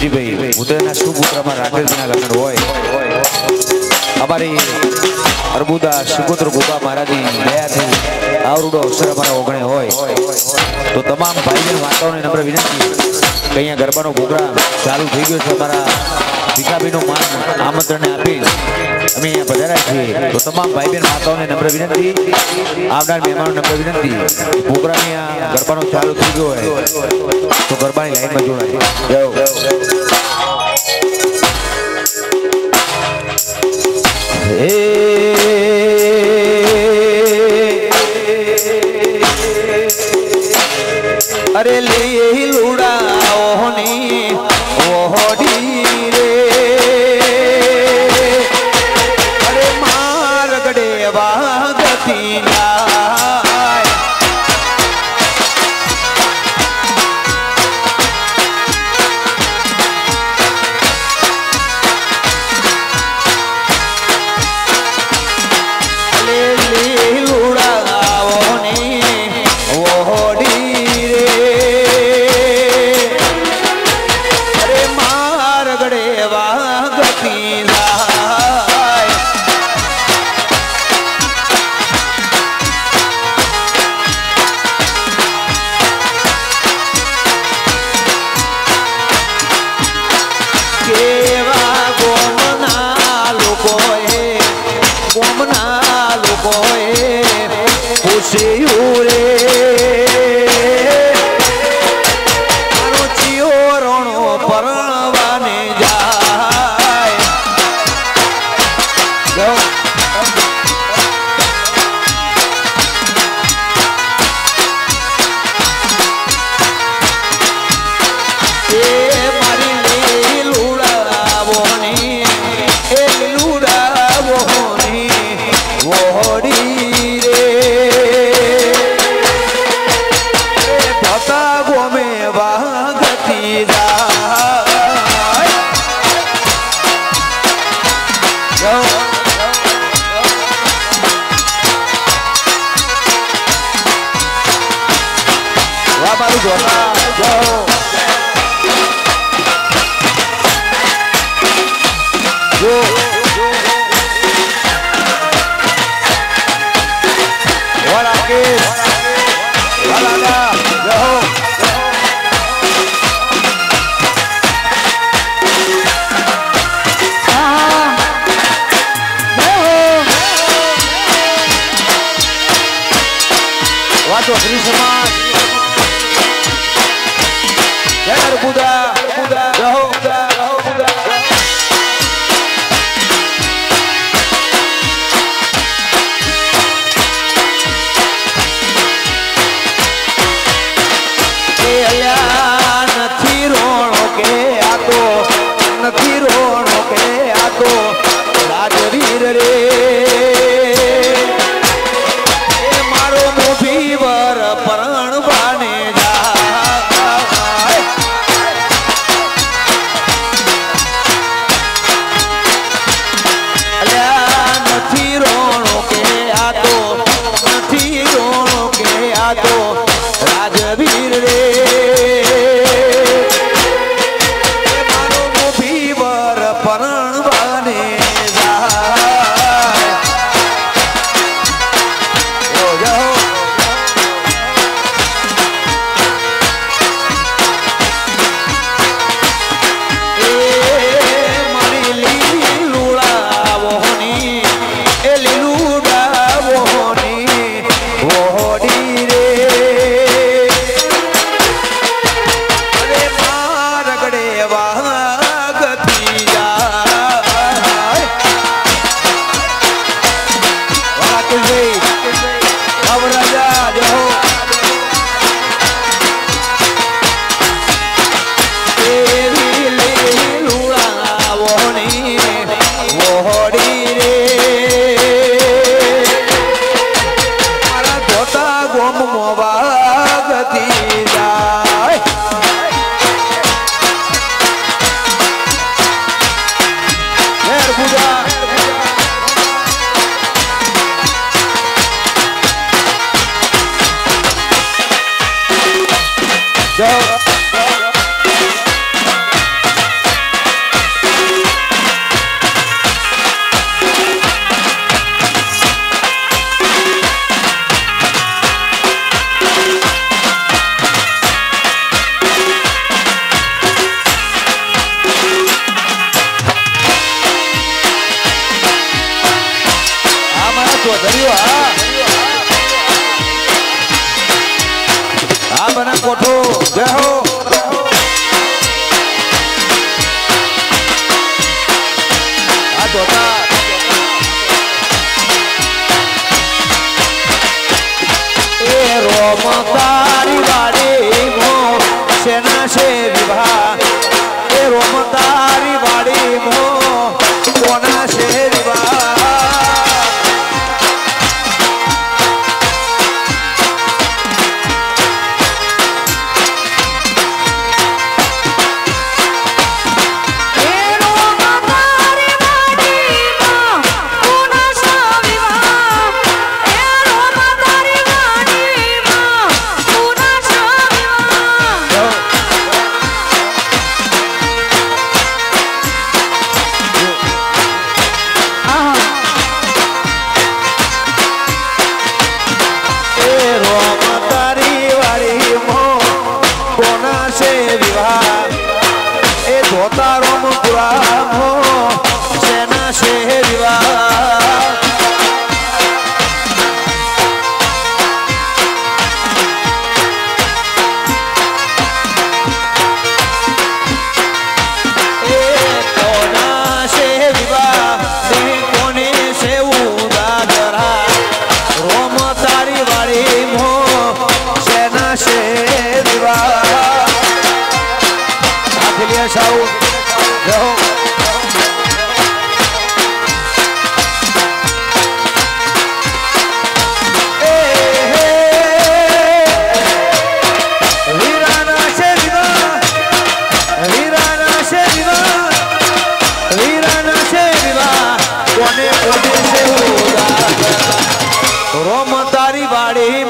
વિજયભાઈ ઉદયના સુપુત્રમાં રાકેશના લગ્ન હોય અમારી અર્બુદા સુપુત્ર ગોપા મહારાજની દયાથી આવડો અવસર અમારા ઓગણે હોય તો તમામ ભાઈ બહેન માતાઓને નમ્ર વિનંતી કે અહીંયા ગરબાનો પ્રોગ્રામ ચાલુ થઈ ગયો છે અમારા ભીખાભાઈનું માન આમંત્રણ આપી અમે અહીંયા પધાર્યા છીએ તો તમામ ભાઈ બહેન માતાઓને નમ્ર વિનંતી આવનાર મહેમાનો નમ્ર વિનંતી પ્રોગ્રામ અહીંયા ગરબાનો ચાલુ થઈ ગયો હોય તો ગરબાની લાઈનમાં જોડાય अरे ले लुड़ाओनी ओहड़ी रे अरे मार गड़े वागती लाय ले लुड़ाओनी ओहड़ी पर ધર્યો હા બના કોઠો જય હો આ જોતા એ રોમ તારી વાડી મો સેના છે વિવાહ એ રોમ તારી વાડી મો કોના છે વિવાહ રોમ તારી વાડી